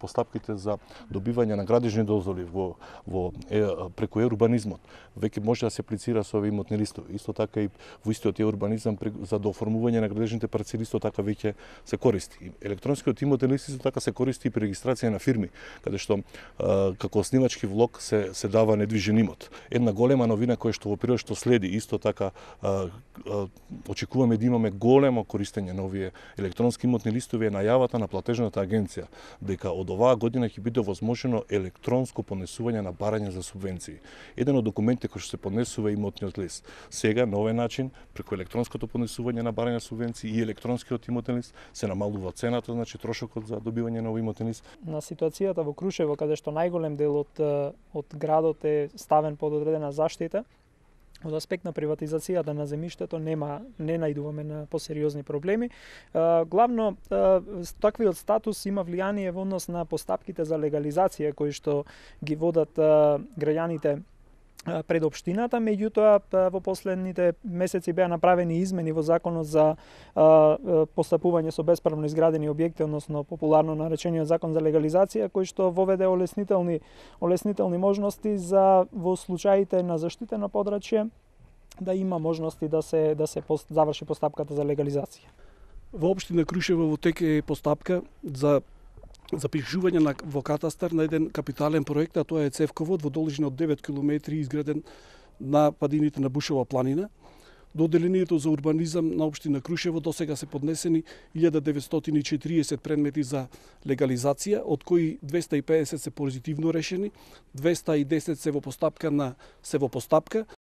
постапките за добивање на градежни дозволи преку урбанизмот. Веќе може да се аплицира со овие имотни листови. Исто така и во истиот урбанизам за дооформување на градежните парцели исто така веќе се користи. Електронскиот имотен лист исто така се користи и при регистрација на фирми, каде што како оснивачки влог се дава недвижен имот. Една голема новина која што во период што следи исто така очекуваме да имаме големо користење на овие електронски имотни листови е најавата на платежната агенција дека од оваа година ќе биде возможно електронско поднесување на барање за субвенции. Еден од документите кој што се поднесува е имотниот лист. Сега на овој начин преку електронското поднесување на барање за субвенции и електронскиот имотен лист се намалува цената, значи трошокот за добивање на овој имотен лист. На ситуацијата во Крушево каде што најголем дел од градот е ставен под одредена заштита, од аспект на приватизацијата на земјиштето не најдуваме на посериозни проблеми. Главно, таквиот статус има влијание во однос на постапките за легализација кои што ги водат граѓаните пред општината, меѓутоа во последните месеци беа направени измени во законот за постапување со бесправно изградени објекти, односно популарно наречениот закон за легализација, кој што воведе олеснителни можности за во случаите на заштитено подрачје да има можности да се заврши постапката за легализација. Во општина Крушево во тек е постапка за запишување во катастар на еден капитален проект, а тоа е цевковод во должина од 9 км изграден на падините на Бушова планина. До одделението за урбанизам на општина Крушево досега се поднесени 1940 предмети за легализација, од кои 250 се позитивно решени, 210 се во постапка